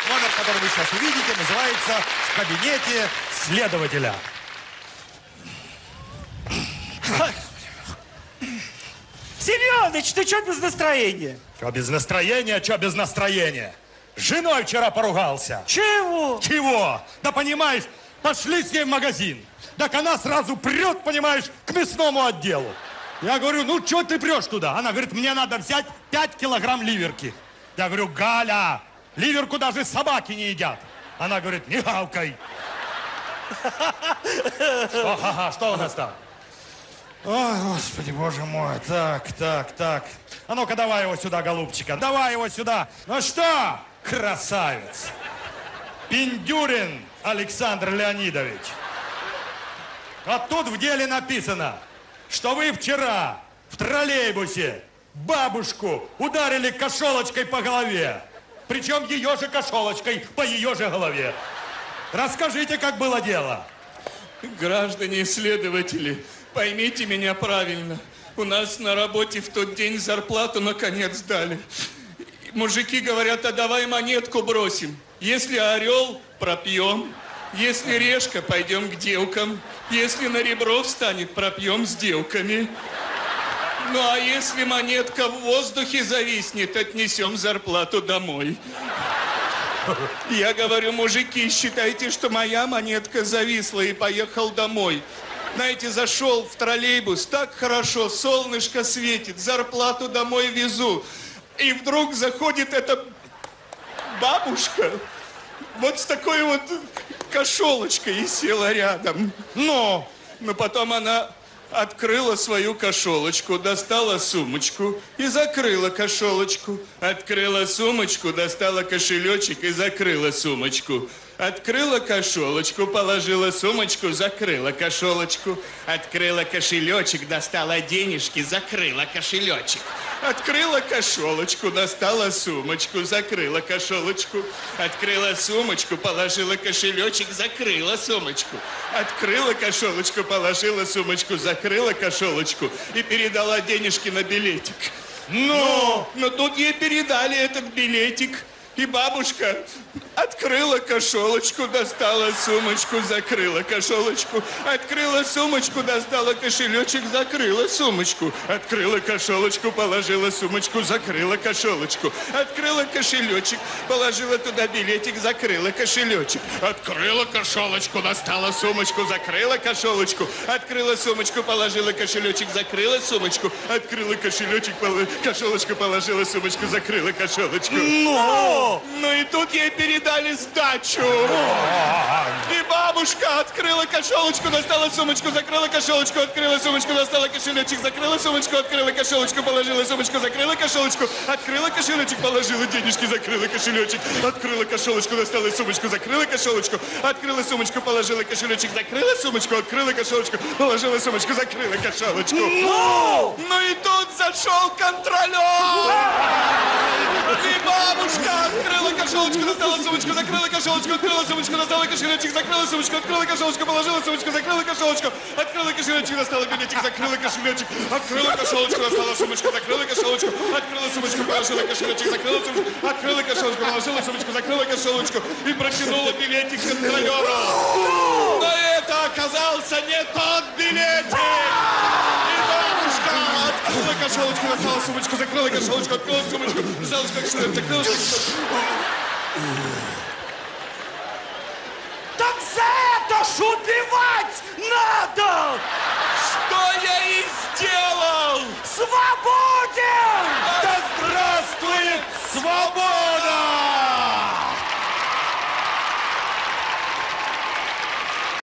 Номер, который вы сейчас увидите, называется «В кабинете следователя». Семёныч, ты что без настроения? Что без настроения, что без настроения? С женой вчера поругался. Чего? Чего? Да понимаешь, пошли с ней в магазин. Так она сразу прет, понимаешь, к мясному отделу. Я говорю, ну что ты прешь туда? Она говорит, мне надо взять 5 килограмм ливерки. Я говорю, Галя, ливерку даже собаки не едят. Она говорит, не гавкай. Что у нас там? Ой, Господи, Боже мой. Так. А ну-ка, давай его сюда, голубчика. Давай его сюда. Ну что, красавец? Пиндюрин Александр Леонидович. Вот тут в деле написано, что вы вчера в троллейбусе бабушку ударили кошелочкой по голове. Причем ее же кошелочкой по ее же голове. Расскажите, как было дело. Граждане следователи, поймите меня правильно. У нас на работе в тот день зарплату наконец дали. Мужики говорят, а давай монетку бросим. Если орел, пропьем. Если решка, пойдем к девкам. Если на ребро встанет, пропьем с девками. Ну а если монетка в воздухе зависнет, отнесем зарплату домой. Я говорю, мужики, считайте, что моя монетка зависла, и поехал домой. Знаете, зашел в троллейбус, так хорошо, солнышко светит, зарплату домой везу. И вдруг заходит эта бабушка, вот с такой вот кошелочкой, и села рядом. Но потом она открыла свою кошелочку, достала сумочку и закрыла кошелочку. Открыла сумочку, достала кошелечек и закрыла сумочку. Открыла кошелочку, положила сумочку, закрыла кошелочку. Открыла кошелечек, достала денежки, закрыла кошелечек. Открыла кошелочку, достала сумочку, закрыла кошелочку. Открыла сумочку, положила кошелечек, закрыла сумочку. Открыла кошелочку, положила сумочку, закрыла кошелочку и передала денежки на билетик. Но тут ей передали этот билетик. И бабушка открыла кошелочку, достала сумочку, закрыла кошелочку. Открыла сумочку, достала кошелечек, закрыла сумочку. Открыла кошелочку, положила сумочку, закрыла кошелочку. Открыла кошелечек, положила туда билетик, закрыла кошелечек. Открыла кошелочку, достала сумочку, закрыла кошелочку. Открыла сумочку, положила кошелечек, закрыла сумочку. Открыла кошелечек, кошелочку, положила сумочку, закрыла кошелочку. Ну и тут ей передали сдачу. И бабушка открыла кошелочку, достала сумочку, закрыла кошелочку, открыла сумочку, достала кошелечек, закрыла сумочку, открыла кошелочку, положила сумочку, закрыла кошелочку, открыла кошелечек, положила денежки, закрыла кошелечек, открыла кошелочку, достала сумочку, закрыла кошелочку, открыла сумочку, положила кошелечек, закрыла сумочку, открыла кошелочку, положила сумочку, закрыла кошелочку. Ну и тут зашел контролер. И бабушка открыла кошелочку, достала сумочку, закрыла кошелочку, открыла сумочку, достала кошелечек, закрыла сумочку, открыла кошелочку, положила сумочку, закрыла кошелочку, открыла кошелечек, достала билетик, закрыла кошелечек, открыла кошелочку, достала сумочку, закрыла кошелочку, открыла сумочку, положила кошелечек, закрыла сумочку, открыла кошелочку, положила сумочку, закрыла кошелочку и протянула билетик контролеру. Но это оказался не тот билетик. Открыла кошелочку, достала сумочку, закрыла кошелочку, открыла сумочку, взяла кошелечек, закрыла сумочку.